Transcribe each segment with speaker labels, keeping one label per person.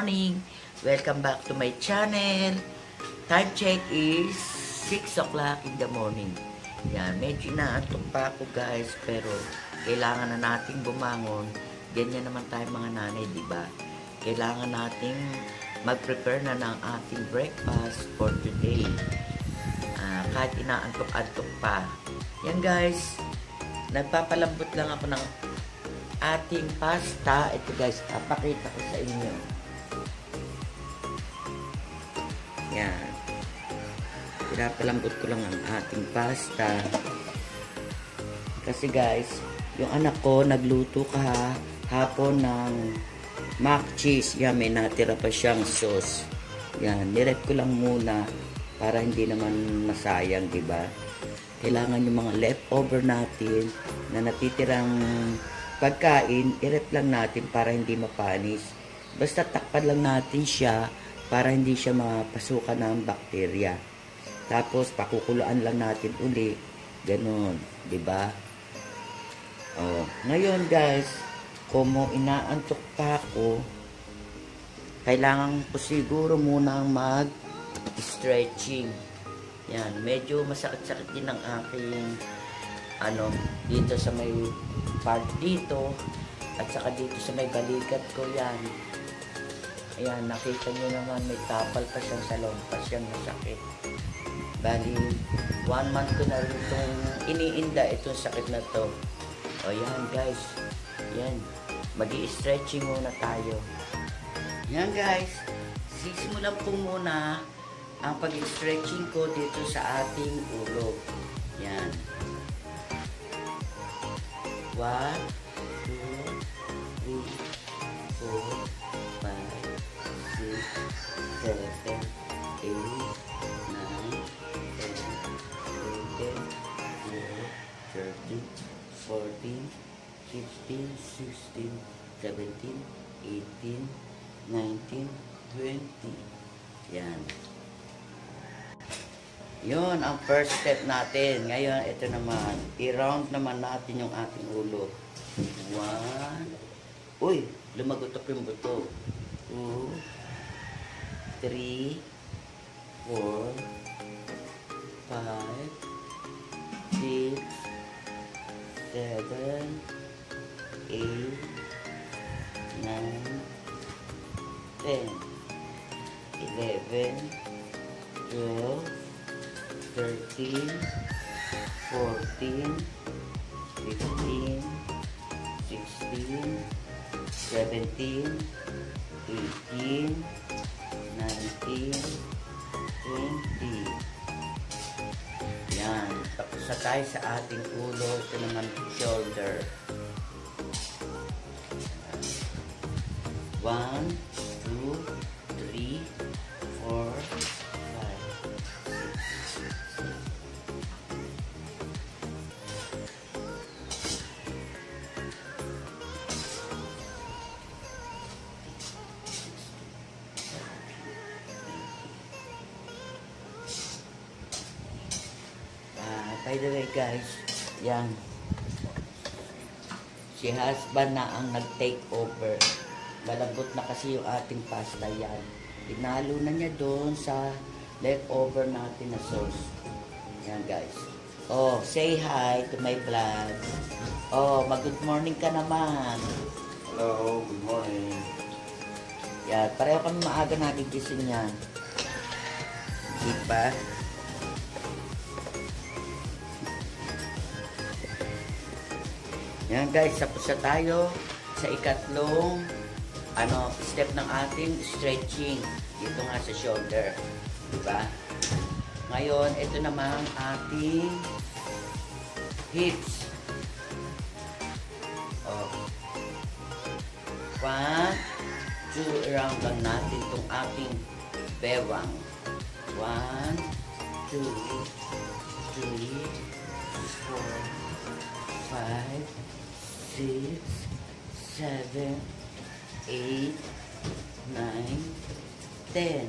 Speaker 1: morning! Welcome back to my channel. Time check is 6 o'clock in the morning. Yan, medyo inaantok pa ako guys, pero kailangan na nating bumangon. Ganyan naman tayo mga nanay, di ba? Kailangan nating mag-prepare na ng ating breakfast for today. Kahit inaantok-antok pa. Yan guys, nagpapalambot lang ako ng ating pasta. Ito guys, papakita ko sa inyo. Yan. Pinapalambot ko lang ang ating pasta. Kasi guys, yung anak ko nagluto hapon ng mac cheese. Yan, may natira pa siyang sauce. Yan, nirep ko lang muna para hindi naman masayang, diba? Kailangan yung mga leftover natin na natitirang pagkain, i-rep lang natin para hindi mapanis. Basta takpan lang natin siya para hindi siya mapasukan ng bakterya. Tapos, pakukuluan lang natin uli. Ganon, diba? Ngayon guys, kung inaantok pa ako, kailangan ko siguro munang mag-stretching. Yan, medyo masakit-sakit din ang aking dito sa may part dito at saka dito sa may balikat ko. Yan, ayan, nakita nyo naman may tapal pa siyang sa lompas, yan masakit. Bali 1 month ko na rin itong iniinda itong sakit na to. O yan guys, yan, mag-i-stretching muna tayo. Yan guys, sisimulan po muna ang pag-stretching ko dito sa ating ulo. Yan. 1, 2, 3, 4, 5, 6, 7, 8, 9, 10, 11, 12, 13, 14, 15, 16, 17, 18, 19, 20. Yan. Yun ang first step natin. Ngayon, ito naman. I-round naman natin yung ating ulo. 1. Uy, lumagotok yung buto. 2, 3, 4, 5, 6, 7, 8, 9, 10, 11, 12, 13, 14, 15, 16, 17, 18, 19, 20. Yan. Tapos na tayo sa ating ulo. Ito naman shoulder. 1, 2, 3, 4, by the way guys, yan, si husband na ang nag-take over. Malambot na kasi yung ating pasta. Yan, pinalo na niya doon sa leftover natin na sauce. Yan guys. Oh, say hi to my vlog. Oh, mag-good morning ka naman.
Speaker 2: Hello, good morning.
Speaker 1: Yan, pareho kami maaga nagigising yan. Diba? Yan guys, tapos na tayo sa ikatlong step ng ating stretching. Dito nga sa shoulder. Diba? Ngayon, ito namang ating hips. Oh. 1, 2, around lang natin itong ating bewang. 1, 2, 3, 4, 5, 6, 7, 8, 9, 10.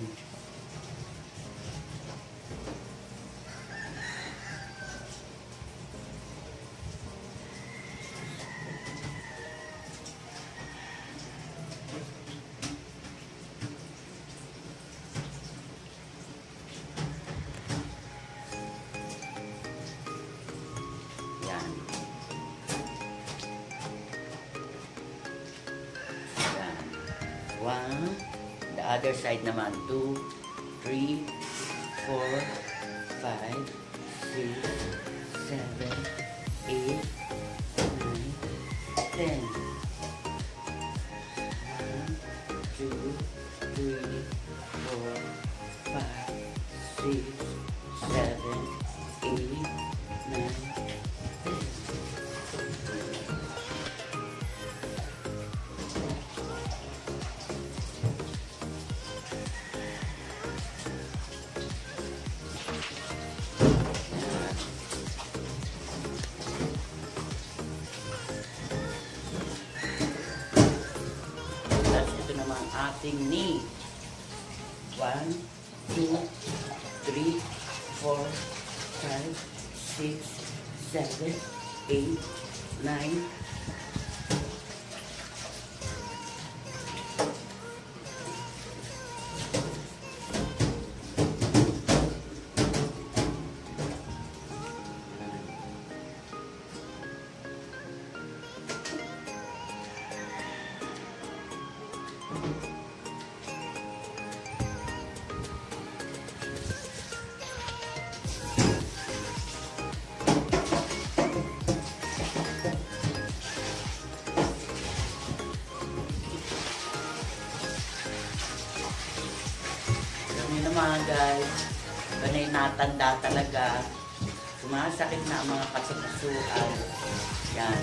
Speaker 1: 1. The other side naman. 2, 3, 4, 5, 6, 7, 8, 9, 10. 1, 2, 3, 4, 5, 6, 7, 8, 9, 10. Ating knee. 1, 2, 3, 4, 5, 6, 7, 8, 9. Mga guys, ganay natanda talaga, sumasakit na ang mga kasukasuan. Yan.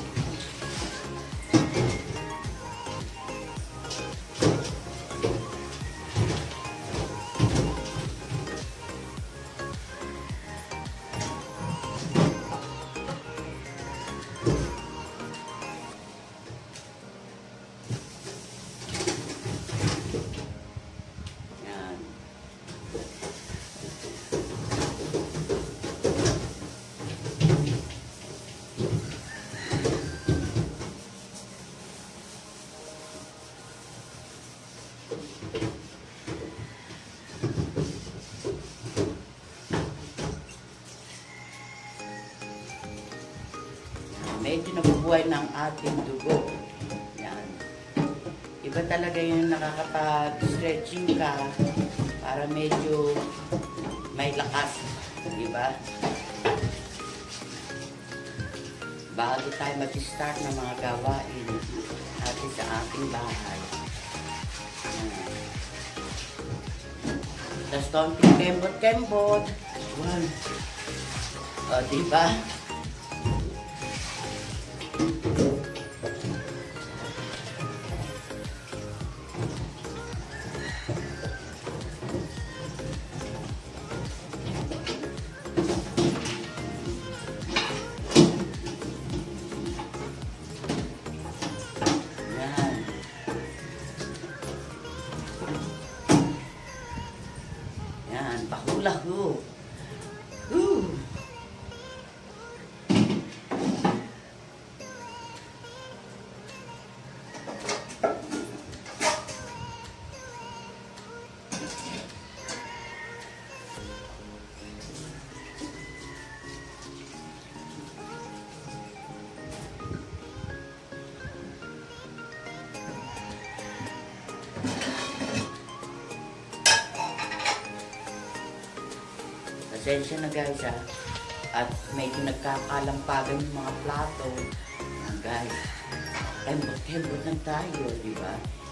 Speaker 1: Medyo nabubuhay ng ating dugo. Yan. Iba talaga yung nakakapag-stretching ka para medyo may lakas. Diba? Bago tayo mag-start ng mga gawain natin sa ating bahay. Yan. Tapos konting kembot-kembot. O, diba? Yan, pakulahu. Pasensya na guys ha. At medyo nagkakalampagan yung mga plato. Guys, kembot-kembot lang tayo, di ba?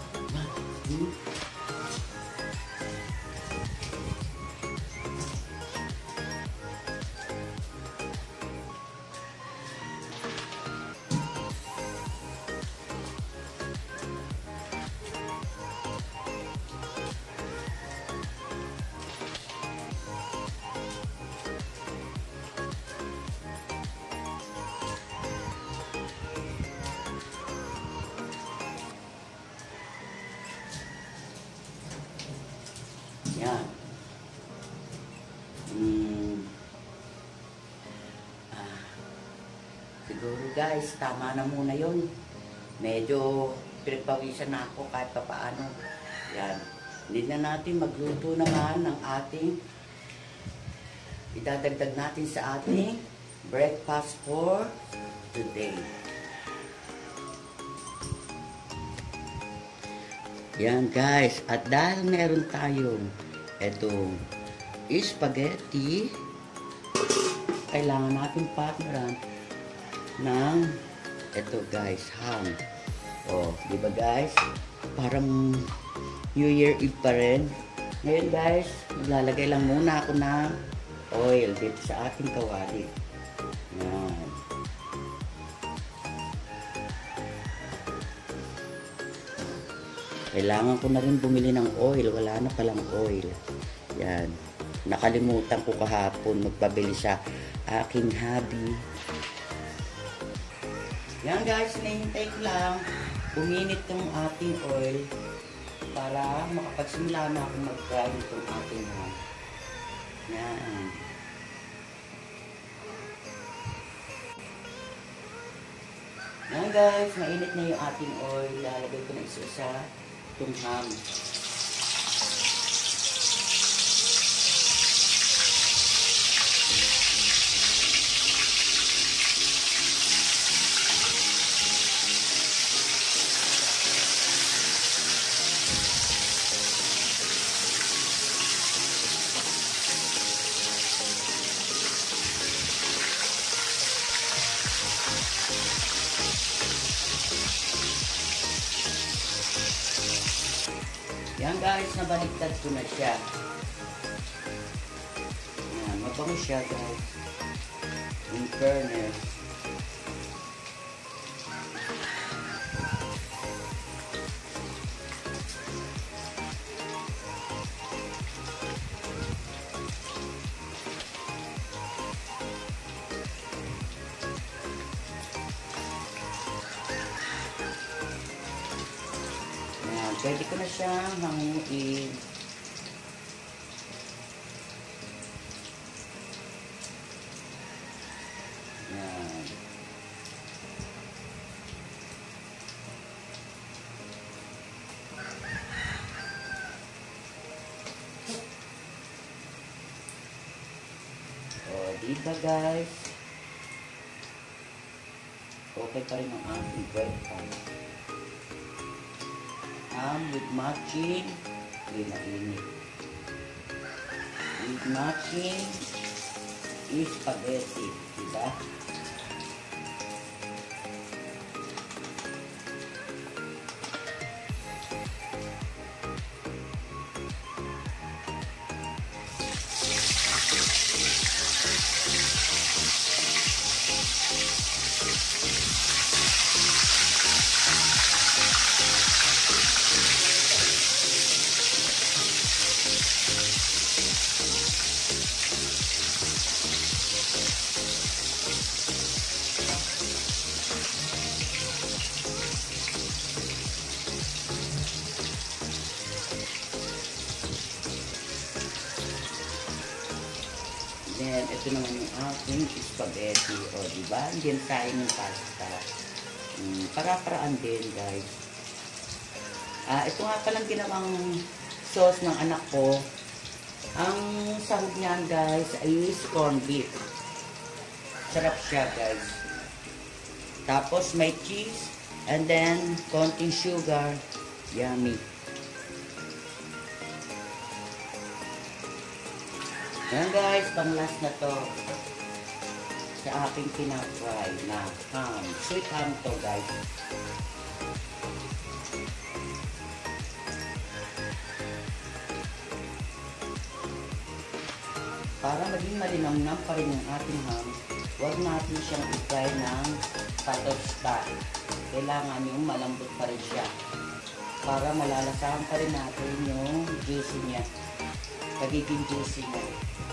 Speaker 1: Yan. Siguro guys, tama na muna yun. Medyo pinagpawisan na ako kahit pa paano. Yan. Hindi na natin magluto naman ng ating idadagdag natin sa ating breakfast for today. Yan guys, at dahil meron tayong etong spaghetti, kailangan natin partneran ng eto guys, ham. O, di ba guys? Parang New Year Eve pa rin. Ngayon guys, maglalagay lang muna ako ng oil dito sa ating kawali. Yan. Kailangan ko na rin bumili ng oil. Wala na palang oil. Yan. Nakalimutan ko kahapon magpabili sa aking hubby. Yan guys, nahihintay ko lang uminit tong ating oil para makapagsimula na ako mag-fry itong ating ham. Yan. Yan guys, mainit na yung ating oil. Lalagay ko na isa sa itong ham. Yan guys, nabaliktad ko na siya. Yan, mabango siya guys. In fairness. Pwede ko na siyang hanguin. Yan. O, diba guys? Okay pa rin ang ating breakfast. With matching, with matching spaghetti, diba? Then, ito naman yung aking spaghetti. O, diba? Hindi sayang yung pasta. Para-paraan din, guys. Ito nga palang ginawang sauce ng anak ko. Ang sahog niyan, guys, ay corned beef. Sarap siya, guys. Tapos, may cheese. And then, konting sugar. Yummy. Ayan guys, pang last na to sa aking pinafry na ham. Sweet ham to guys. Para maging malinamnam pa rin yung ating ham, huwag natin siyang i-fry ng patostan. Kailangan yung malambot pa rin siya. Para malalasahan pa rin natin yung juicy niya. Pagiging juicy niya.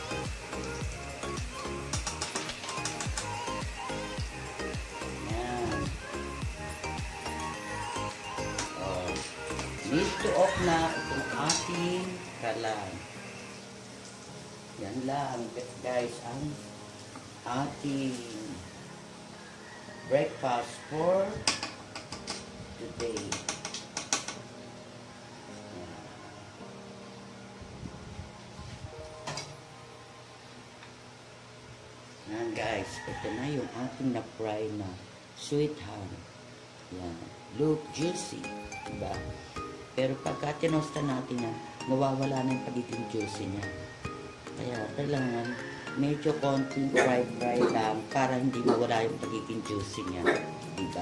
Speaker 1: Need to off na itong ating kalan. Yan lang guys ang ating breakfast for today. Yan guys, ito na yung ating na-fry na sweet ham. Yan, look juicy, diba? Pero pagka tinosta natin yan, nawawala na yung pagiging juicy niya. Kaya kailangan medyo konting fry lang para hindi mawala yung pagiging juicy niya. Diba?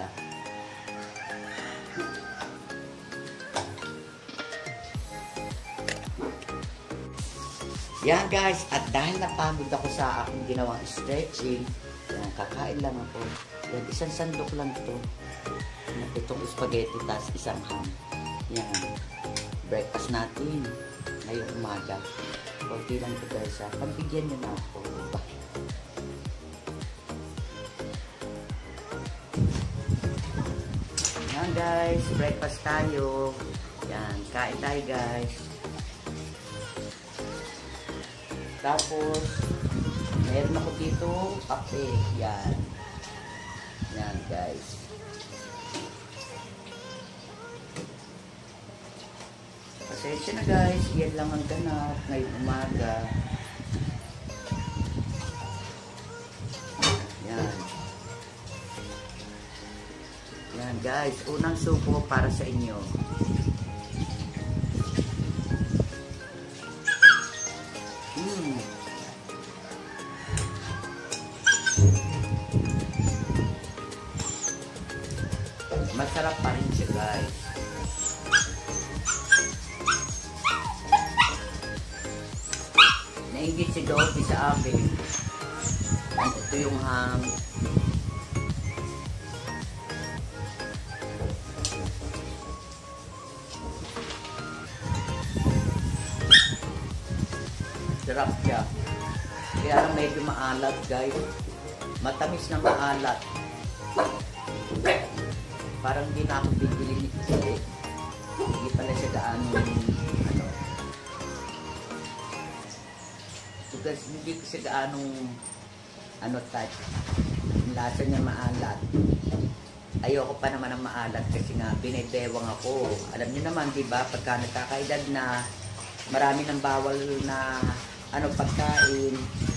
Speaker 1: Yan guys, at dahil napagod ako sa aking ginawang stretching, yan, kakain lang ako. Yan, isang sandok lang ito. Itong spaghetti, tas isang ham. Yan, breakfast natin ngayong umaga. Kunti lang ito guys, ha. Pagbigyan nyo na ako. Diba? Yan guys, breakfast tayo. Yan, kain tayo guys. Tapos, meron ako dito kape. Yan. Yan, guys. Pasensya na guys. Yan lang ang ganap ngayong umaga. Yan. Yan, guys. Unang supo para sa inyo. Masarap pa rin siya guys. Nainggit si Dolphy sa akin. Ito yung ham. Sarap siya. Kaya lang medyo maalat guys. Matamis na maalat. Parang hindi na ako bibili nito kasi hindi pala siya gaano ano. Because hindi ko siya gaano ano type. Yung lasa niya maalat. Ayoko pa naman ng maalat kasi nga binibewang ako. Alam niyo naman, di ba, pagka nagkakaedad na marami ng bawal na ano pagkain.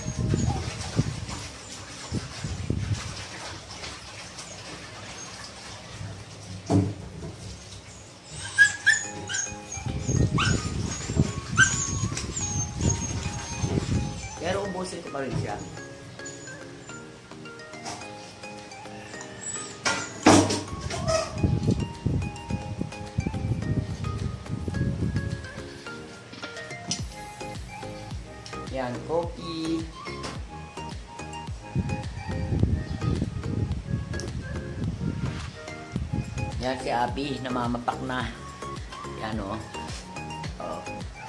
Speaker 1: Pero ubusin ko pa rin siya. Yan, coffee. Yan si Abby, namamapak na. Yan o. Oh.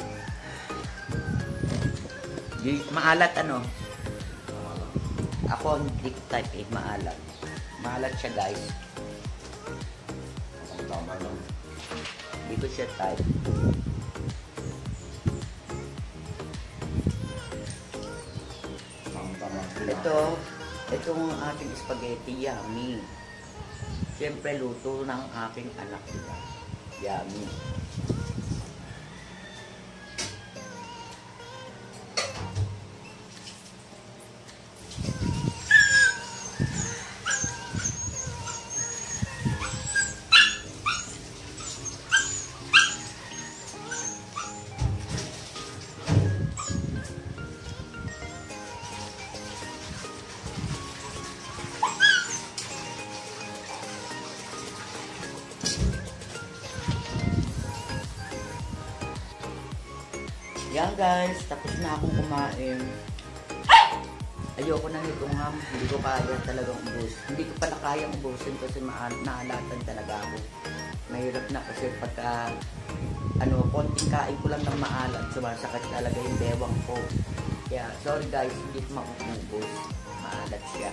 Speaker 1: Maalat ano? Ako hindi type eh, maalat. Maalat siya guys.
Speaker 2: Tama lang.
Speaker 1: Hindi ko siya type. Itong ating spaghetti, yummy. Siyempre, luto ng aking anak. Yummy. Yan guys, tapos na akong kumain. Ayoko na nitong ham, hindi ko kaya talagang ubus. Hindi ko pala kayang ubusin kasi naalatan talaga ako. Mahirap na kasi pagka konting kain ko lang ng maalat, sumasakit talaga yung bewang ko. Kaya sorry guys, hindi ko maubos. Maalat siya.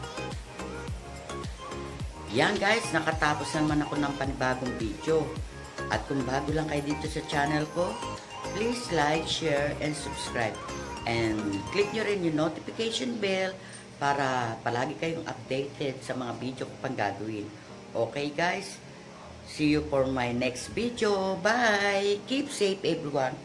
Speaker 1: Yan guys, nakatapos naman ako ng panibagong video. At kung bago lang kayo dito sa channel ko, please like, share, and subscribe. And click nyo rin yung notification bell para palagi kayong updated sa mga video ko pang gagawin. Okay guys? See you for my next video. Bye! Keep safe everyone.